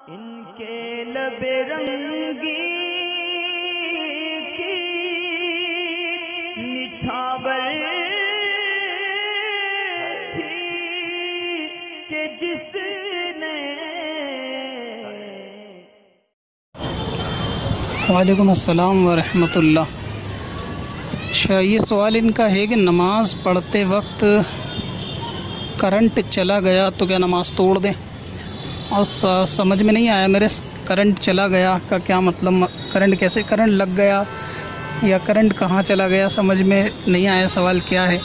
इनके लबे रंगी की निछावर थी कि जिसने। वालेकुम अस्सलाम वरहमतुल्लाह। अच्छा, ये सवाल इनका है कि नमाज़ पढ़ते वक्त करंट चला गया तो क्या नमाज़ तोड़ दें। और समझ में नहीं आया मेरे, करंट चला गया का क्या मतलब, करंट कैसे, करंट लग गया या करंट कहाँ चला गया, समझ में नहीं आया सवाल क्या है।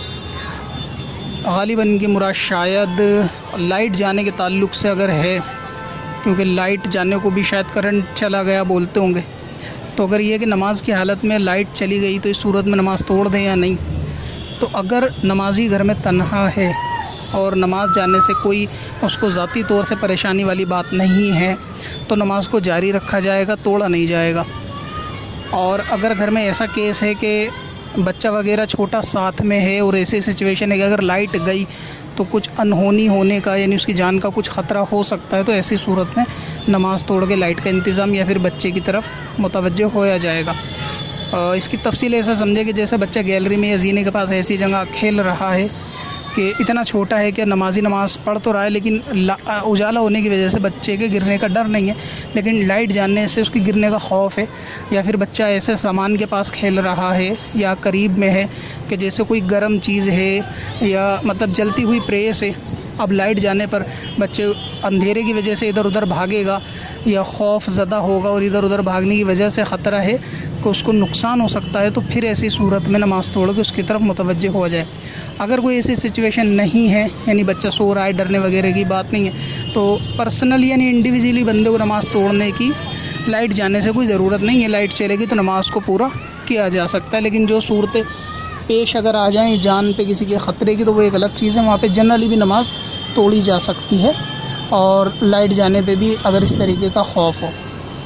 गालिबन की मुराद शायद लाइट जाने के ताल्लुक़ से अगर है, क्योंकि लाइट जाने को भी शायद करंट चला गया बोलते होंगे। तो अगर ये कि नमाज की हालत में लाइट चली गई तो इस सूरत में नमाज़ तोड़ दें या नहीं। तो अगर नमाजी घर में तन्हा है और नमाज जाने से कोई उसको ज़ाती तौर से परेशानी वाली बात नहीं है तो नमाज को जारी रखा जाएगा, तोड़ा नहीं जाएगा। और अगर घर में ऐसा केस है कि बच्चा वगैरह छोटा साथ में है और ऐसी सिचुएशन है कि अगर लाइट गई तो कुछ अनहोनी होने का यानी उसकी जान का कुछ ख़तरा हो सकता है, तो ऐसी सूरत में नमाज़ तोड़ के लाइट का इंतज़ाम या फिर बच्चे की तरफ मुतवज्जो होया जाएगा। इसकी तफसील ऐसा समझे कि जैसे बच्चा गैलरी में या जीने के पास ऐसी जगह खेल रहा है कि इतना छोटा है कि नमाज पढ़ तो रहा है लेकिन उजाला होने की वजह से बच्चे के गिरने का डर नहीं है, लेकिन लाइट जाने से उसके गिरने का खौफ है। या फिर बच्चा ऐसे सामान के पास खेल रहा है या करीब में है कि जैसे कोई गर्म चीज़ है या मतलब जलती हुई प्रेस है। अब लाइट जाने पर बच्चे अंधेरे की वजह से इधर उधर भागेगा या खौफ ज़दा होगा और इधर उधर भागने की वजह से ख़तरा है कि उसको नुकसान हो सकता है, तो फिर ऐसी सूरत में नमाज़ तोड़ के उसकी तरफ मुतवज्जो हो जाए। अगर कोई ऐसी सिचुएशन नहीं है यानी बच्चा सो रहा है, डरने वगैरह की बात नहीं है, तो पर्सनली यानी इंडिविजुअली बंदे को नमाज़ तोड़ने की लाइट जाने से कोई ज़रूरत नहीं है। लाइट चलेगी तो नमाज़ को पूरा किया जा सकता है। लेकिन जो सूरतें पेश अगर आ जाएँ जान पे किसी के ख़तरे की, तो वो एक अलग चीज़ है। वहाँ पे जनरली भी नमाज़ तोड़ी जा सकती है और लाइट जाने पे भी अगर इस तरीके का खौफ हो।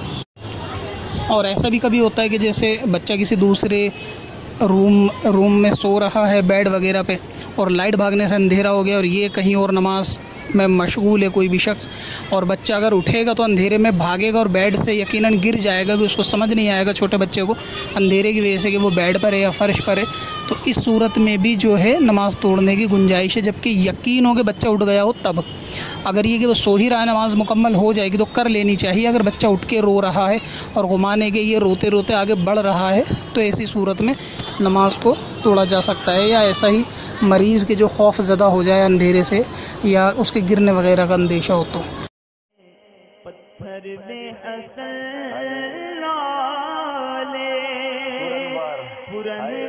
और ऐसा भी कभी होता है कि जैसे बच्चा किसी दूसरे रूम में सो रहा है बेड वगैरह पे और लाइट भागने से अंधेरा हो गया और ये कहीं और नमाज में मशगूल है कोई भी शख्स, और बच्चा अगर उठेगा तो अंधेरे में भागेगा और बेड से यकीनन गिर जाएगा कि उसको समझ नहीं आएगा छोटे बच्चे को अंधेरे की वजह से कि वो बेड पर है या फ़र्श पर है। तो इस सूरत में भी जो है नमाज़ तोड़ने की गुंजाइश है, जबकि यकीन हो कि बच्चा उठ गया हो तब। अगर ये कि वो सो ही रहा है, नमाज़ मुकम्मल हो जाएगी तो कर लेनी चाहिए। अगर बच्चा उठ के रो रहा है और घुमाने के ये रोते रोते आगे बढ़ रहा है तो ऐसी सूरत में नमाज को तोड़ा जा सकता है। या ऐसा ही मरीज़ के जो खौफ ज़दा हो जाए अंधेरे से या उसके गिरने वगैरह का अंदेशा हो तो। पत्थर में असल पुरन